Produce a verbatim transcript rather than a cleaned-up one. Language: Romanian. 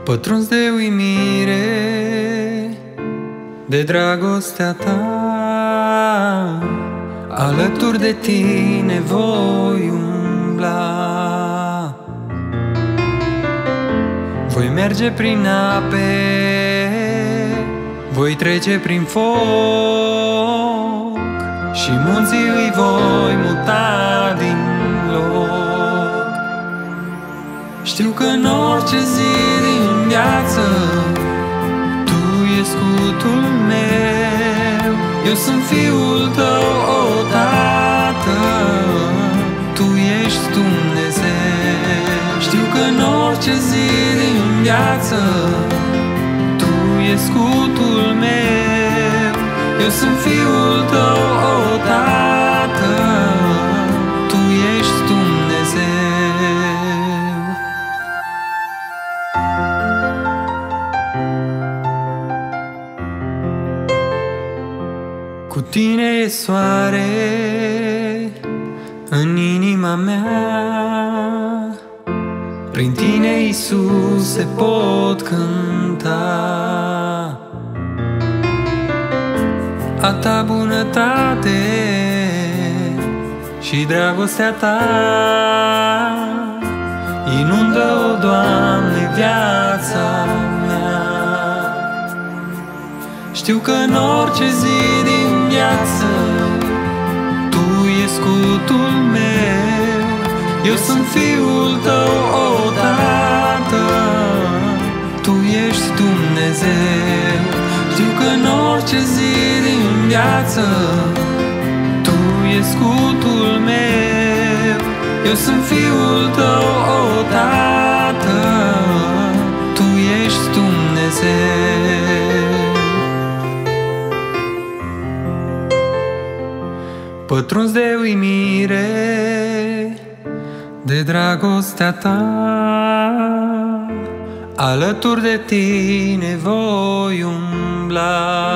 Pătruns de uimire de dragostea ta, alături de tine voi umbla. Voi merge prin ape, voi trece prin foc și munții îi voi muta din loc. Știu că în orice zi din viață tu ești scutul meu. Eu sunt fiul tău, o Tată, tu ești Dumnezeu. Știu că în orice zi din viață tu ești scutul meu. Eu sunt fiul tău, o Tată, tu ești Dumnezeu. Cu tine e soare în inima mea, prin tine, Iisuse, pot cânta. A ta bunătate și dragostea ta inundă-o, Doamne, viața mea. Știu că în orice zi din viață tu ești scutul meu. Eu sunt fiul tău, o Tată, tu ești Dumnezeu. Știu că în orice zi din viață tu ești scutul meu. Eu sunt fiul tău, o Tată, tu ești Dumnezeu. Pătruns de uimire de dragostea ta, alături de tine voi umbla.